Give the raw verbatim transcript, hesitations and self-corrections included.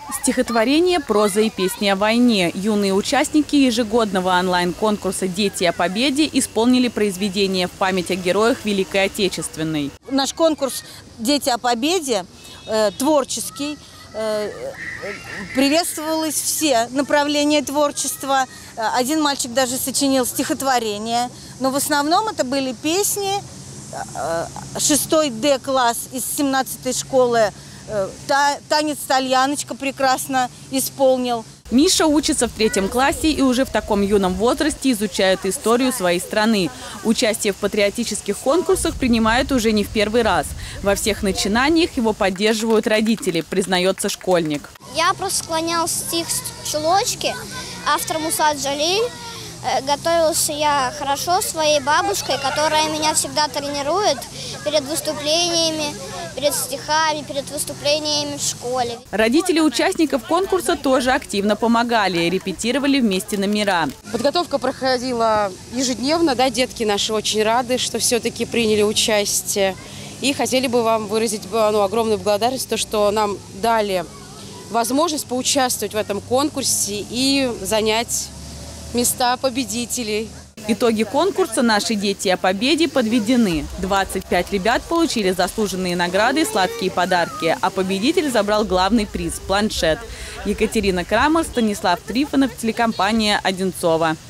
Стихотворение, проза и песни о войне. Юные участники ежегодного онлайн-конкурса «Дети о победе» исполнили произведения в память о героях Великой Отечественной. Наш конкурс «Дети о победе» э, творческий. Э, приветствовалось все направления творчества. Один мальчик даже сочинил стихотворение. Но в основном это были песни. Шестой Д класс из семнадцатой школы танец «Тальяночка» прекрасно исполнил. Миша учится в третьем классе и уже в таком юном возрасте изучает историю своей страны. Участие в патриотических конкурсах принимает уже не в первый раз. Во всех начинаниях его поддерживают родители, признается школьник. Я просто склонял стих «Чулочки», автор Мусад Джалиль. Готовился я хорошо с своей бабушкой, которая меня всегда тренирует перед выступлениями, перед стихами, перед выступлениями в школе. Родители участников конкурса тоже активно помогали, репетировали вместе номера. Подготовка проходила ежедневно, да, детки наши очень рады, что все-таки приняли участие. И хотели бы вам выразить ну, огромную благодарность, то, что нам дали возможность поучаствовать в этом конкурсе и занять места победителей. Итоги конкурса «Наши дети о победе» подведены. двадцать пять ребят получили заслуженные награды и сладкие подарки, а победитель забрал главный приз – планшет. Екатерина Крамер, Станислав Трифонов, телекомпания «Одинцово».